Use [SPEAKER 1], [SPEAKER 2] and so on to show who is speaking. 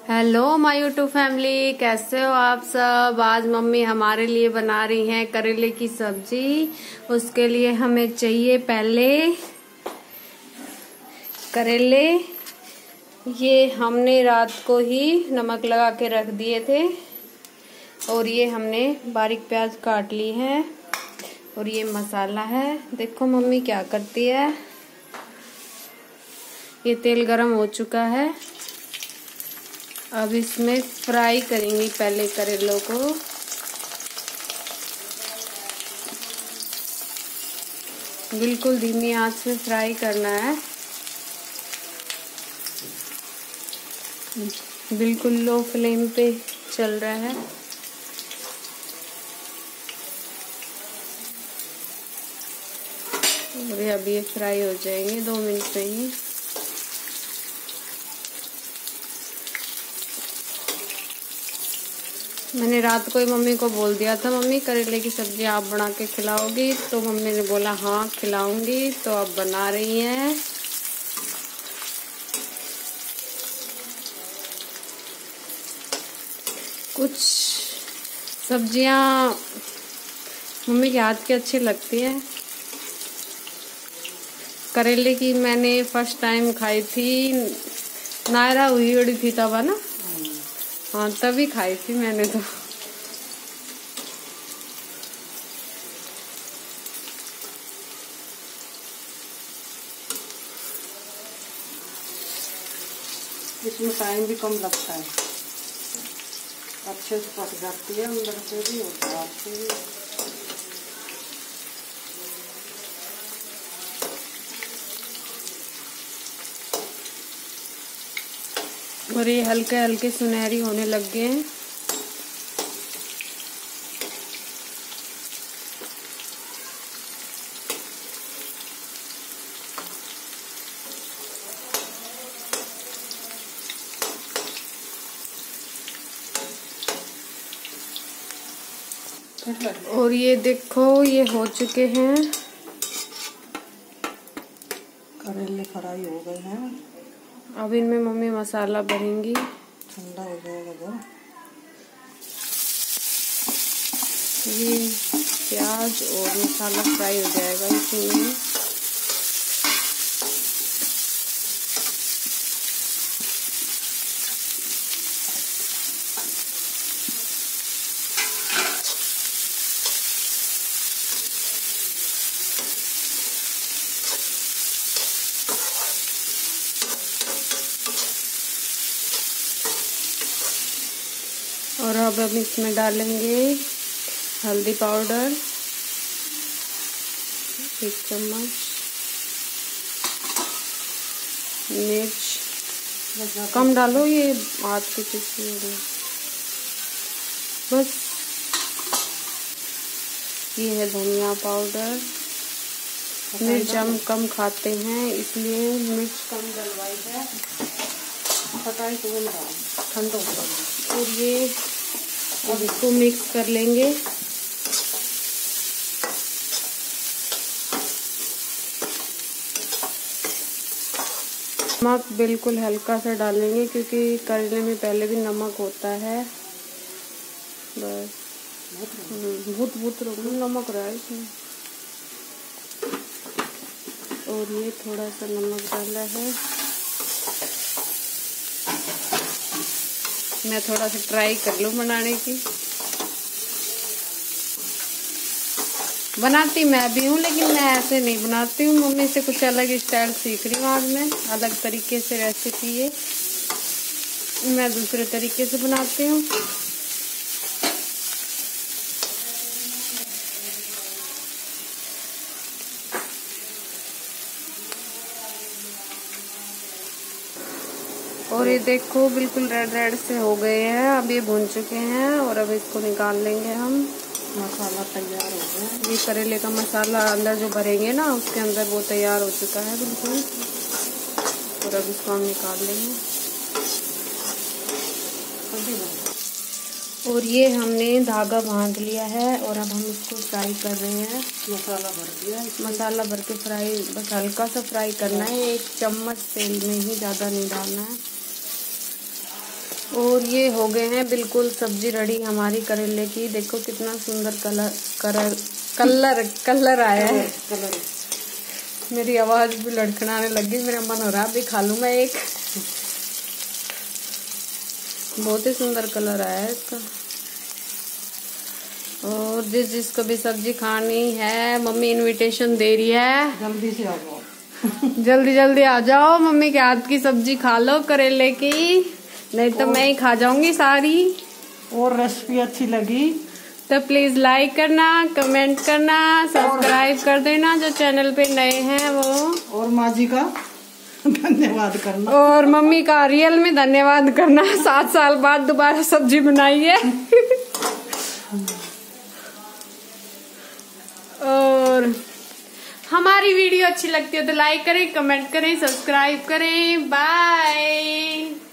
[SPEAKER 1] Hello my YouTube family, कैसे हो आप सब। आज मम्मी हमारे लिए बना रही हैं करेले की सब्जी। उसके लिए हमें चाहिए पहले करेले। ये हमने रात को ही नमक लगा के रख दिए थे और ये हमने बारीक प्याज काट ली है और ये मसाला है। देखो मम्मी क्या करती है। ये तेल गरम हो चुका है, अब इसमें फ्राई करेंगे पहले करेलों को। बिल्कुल धीमी आंच में फ्राई करना है, बिल्कुल लो फ्लेम पे चल रहा है। और अभी ये फ्राई हो जाएंगे 2 मिनट में ही। मैंने रात को ही मम्मी को बोल दिया था, मम्मी करेले की सब्जी आप बना के खिलाओगी, तो मम्मी ने बोला हाँ खिलाऊंगी, तो अब बना रही हैं। कुछ सब्जियां मम्मी के हाथ की अच्छी लगती है। करेले की मैंने फर्स्ट टाइम खाई थी, नायरा हुई बड़ी थी तब, है ना। हाँ तभी खाई थी मैंने तो।
[SPEAKER 2] इसमें टाइम भी कम लगता है, अच्छे से पक जाती है, अंदर से भी और बाहर से भी।
[SPEAKER 1] और ये हल्के हल्के सुनहरी होने लग गए हैं। और ये देखो ये हो चुके हैं,
[SPEAKER 2] करेले फ्राई हो गए हैं।
[SPEAKER 1] अब इनमें मम्मी मसाला भरेंगी।
[SPEAKER 2] ठंडा हो जाएगा जब
[SPEAKER 1] ये प्याज और मसाला फ्राई हो जाएगा इसी में। और अब हम इसमें डालेंगे हल्दी पाउडर 1 चम्मच, मिर्च कम डालो, ये हाथ के पीछे बस। ये है धनिया पाउडर। मिर्च हम कम खाते हैं इसलिए मिर्च कम डलवाई है।
[SPEAKER 2] खटाई तो ठंडा हो।
[SPEAKER 1] और ये अब इसको मिक्स कर लेंगे। नमक बिल्कुल हल्का सा डालेंगे क्योंकि करेले में पहले भी नमक होता है। बस भूत नमक रहा है इसमें। और ये थोड़ा सा नमक डाला है। मैं थोड़ा सा ट्राई कर लूँ बनाने की। बनाती मैं भी हूँ लेकिन मैं ऐसे नहीं बनाती हूँ, मम्मी से कुछ अलग स्टाइल सीख रही हूँ आज मैं, अलग तरीके से रेसिपी है, मैं दूसरे तरीके से बनाती हूँ। और ये देखो बिल्कुल रेड रेड से हो गए हैं, अब ये भून चुके हैं और अब इसको निकाल लेंगे हम।
[SPEAKER 2] मसाला तैयार हो गया।
[SPEAKER 1] ये करेले का मसाला अंदर जो भरेंगे ना उसके अंदर वो तैयार हो चुका है बिल्कुल। और अब इसको हम निकाल लेंगे। और ये हमने धागा बांध लिया है और अब हम इसको फ्राई कर रहे हैं।
[SPEAKER 2] मसाला भर दिया,
[SPEAKER 1] मसाला भर के फ्राई, बस हल्का सा फ्राई करना है, 1 चम्मच तेल में ही, ज़्यादा नहीं डालना है। और ये हो गए हैं बिल्कुल सब्जी रेडी हमारी करेले की। देखो कितना सुंदर कलर आया है। मेरी आवाज भी लड़खड़ाने लगी, मेरा मन हो रहा अभी खा लूं मैं एक। बहुत ही सुंदर कलर आया है इसका। और जिसको भी सब्जी खानी है, मम्मी इनविटेशन दे रही है,
[SPEAKER 2] जल्दी से आ जाओ।
[SPEAKER 1] जल्दी आ जाओ, मम्मी के हाथ की सब्जी खा लो करेले की, नहीं तो मैं ही खा जाऊंगी सारी।
[SPEAKER 2] और रेसिपी अच्छी लगी
[SPEAKER 1] तो प्लीज लाइक करना, कमेंट करना, सब्सक्राइब कर देना जो चैनल पे नए हैं वो।
[SPEAKER 2] और माँ जी का धन्यवाद करना। और
[SPEAKER 1] मम्मी का रियल में धन्यवाद करना, 7 साल बाद दोबारा सब्जी बनाई है। और हमारी वीडियो अच्छी लगती है तो लाइक करें, कमेंट करें, सब्सक्राइब करें। बाय।